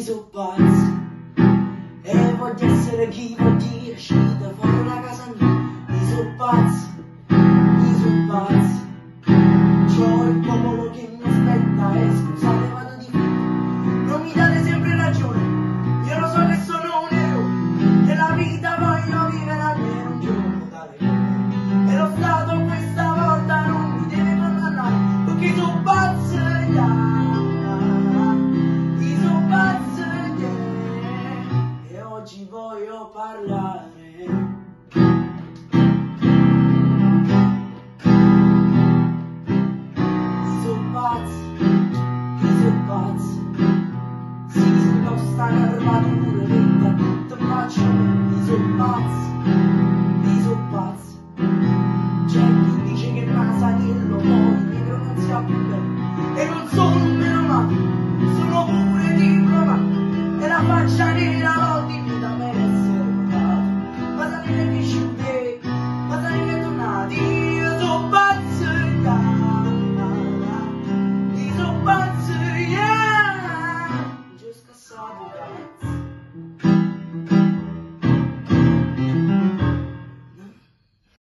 so pazzi e voglio essere chi vuol dire uscita fuori la casa mia, mi so pazzi